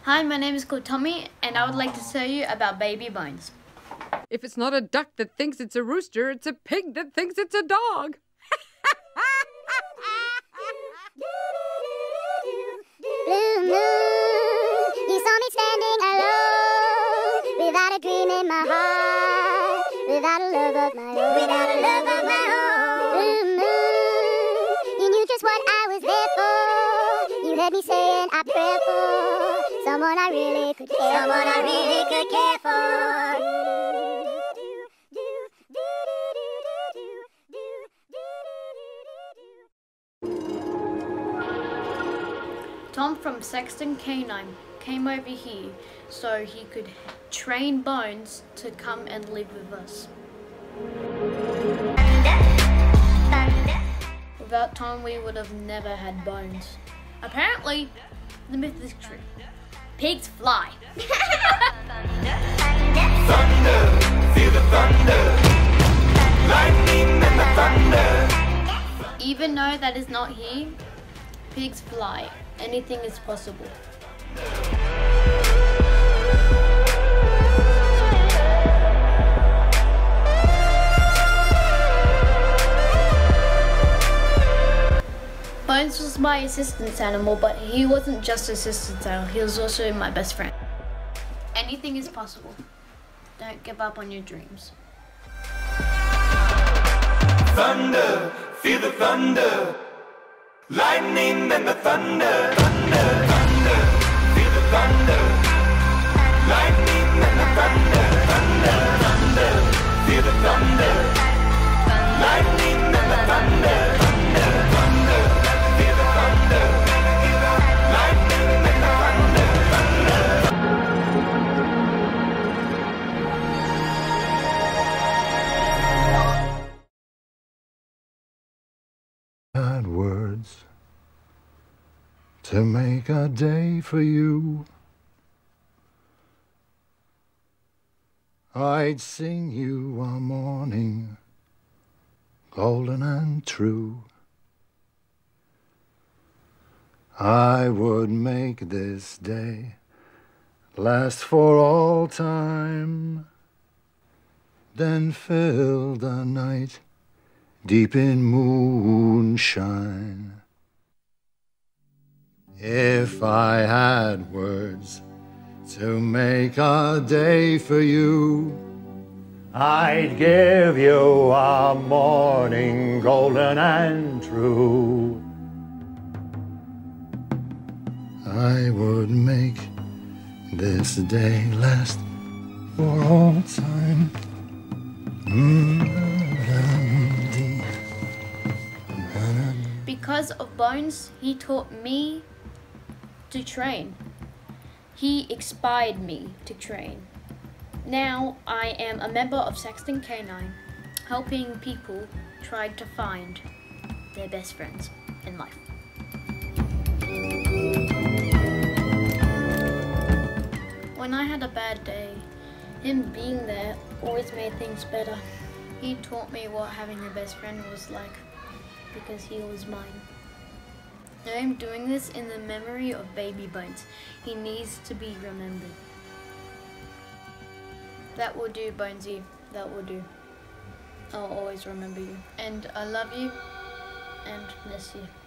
Hi, my name is called Tommy, and I would like to tell you about baby bones. If it's not a duck that thinks it's a rooster, it's a pig that thinks it's a dog. Blue moon, you saw me standing alone, without a dream in my heart, without a love of my own, without a love of my own. Blue moon, you knew just what I was there for. You heard me saying I pray for someone I really could care for, someone I really could care for. Tom from Sexton K9 came over here so he could train Bones to come and live with us. Without Tom, we would have never had Bones. Apparently, the myth is true. Pigs fly. Thunder, feel the thunder, lightning and the thunder. Even though that is not here, pigs fly. Anything is possible. Bones was my assistance animal, but he wasn't just assistance animal, he was also my best friend. Anything is possible. Don't give up on your dreams. Thunder, feel the thunder, lightning and the thunder, thunder, thunder, feel the thunder, lightning and the thunder, thunder, thunder, feel the thunder, lightning and the thunder, thunder, thunder, feel the thunder, lightning and the thunder, thunder. Had words to make a day for you. I'd sing you a morning, golden and true. I would make this day last for all time, then fill the night deep in moonshine. If I had words to make a day for you, I'd give you a morning golden and true. I would make this day last for all time. Because of Bones, he taught me to train. He inspired me to train. Now I am a member of Sexton K9, helping people try to find their best friends in life. When I had a bad day, him being there always made things better. He taught me what having a best friend was like, because he was mine. I am doing this in the memory of Baby Bones. He needs to be remembered. That will do, Bonesy. That will do. I'll always remember you. And I love you and miss you.